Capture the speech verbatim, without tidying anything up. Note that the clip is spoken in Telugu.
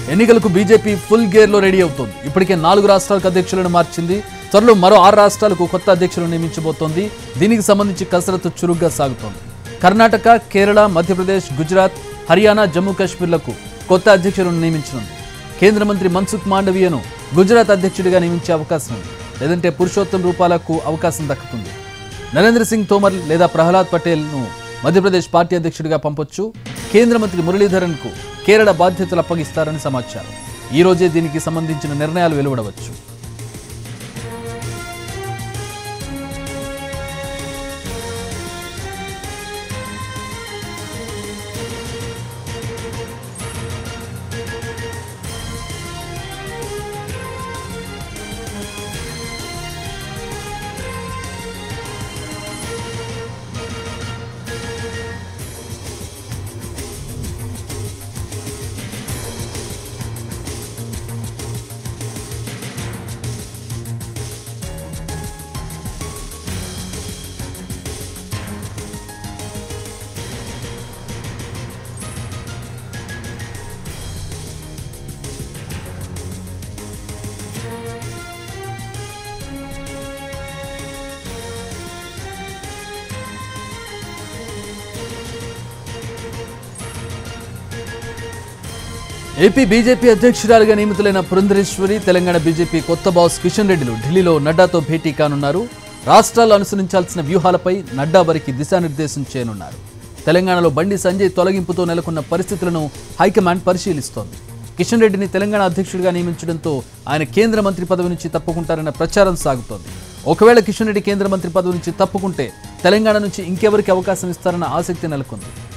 ఎన్నికలకు బీజేపీ ఫుల్ గేర్ లో రెడీ అవుతోంది. ఇప్పటికే నాలుగు రాష్ట్రాలకు అధ్యక్షులను మార్చింది. త్వరలో మరో ఆరు రాష్ట్రాలకు కొత్త అధ్యక్షులను నియమించబోతోంది. దీనికి సంబంధించి కసరత్తు చురుగ్గా సాగుతోంది. కర్ణాటక, కేరళ, మధ్యప్రదేశ్, గుజరాత్, హర్యానా, జమ్మూ కాశ్మీర్లకు కొత్త అధ్యక్షులను నియమించనుంది. కేంద్ర మంత్రి మన్సుఖ్ మాండవీయను గుజరాత్ అధ్యక్షుడిగా నియమించే అవకాశం ఉంది. లేదంటే పురుషోత్తం రూపాలకు అవకాశం దక్కుతుంది. నరేంద్ర సింగ్ తోమర్ లేదా ప్రహ్లాద్ పటేల్ను మధ్యప్రదేశ్ పార్టీ అధ్యక్షుడిగా పంపొచ్చు. కేంద్ర మంత్రి మురళీధరన్కు కేరళ బాధ్యతలు అప్పగిస్తారని సమాచారం. ఈ రోజే దీనికి సంబంధించిన నిర్ణయాలు వెలువడవచ్చు. ఏపీ బీజేపీ అధ్యక్షురాలుగా నియమితులైన పురంధరేశ్వరి, తెలంగాణ బీజేపీ కొత్త బాస్ కిషన్ రెడ్డిలు ఢిల్లీలో నడ్డాతో భేటీ కానున్నారు. రాష్ట్రాలు అనుసరించాల్సిన వ్యూహాలపై నడ్డా వారికి దిశానిర్దేశం చేయనున్నారు. తెలంగాణలో బండి సంజయ్ తొలగింపుతో నెలకొన్న పరిస్థితులను హైకమాండ్ పరిశీలిస్తోంది. కిషన్ రెడ్డిని తెలంగాణ అధ్యక్షుడిగా నియమించడంతో ఆయన కేంద్ర మంత్రి పదవి నుంచి తప్పుకుంటారన్న ప్రచారం సాగుతోంది. ఒకవేళ కిషన్ రెడ్డి కేంద్ర మంత్రి పదవి నుంచి తప్పుకుంటే తెలంగాణ నుంచి ఇంకెవరికి అవకాశం ఇస్తారన్న ఆసక్తి నెలకొంది.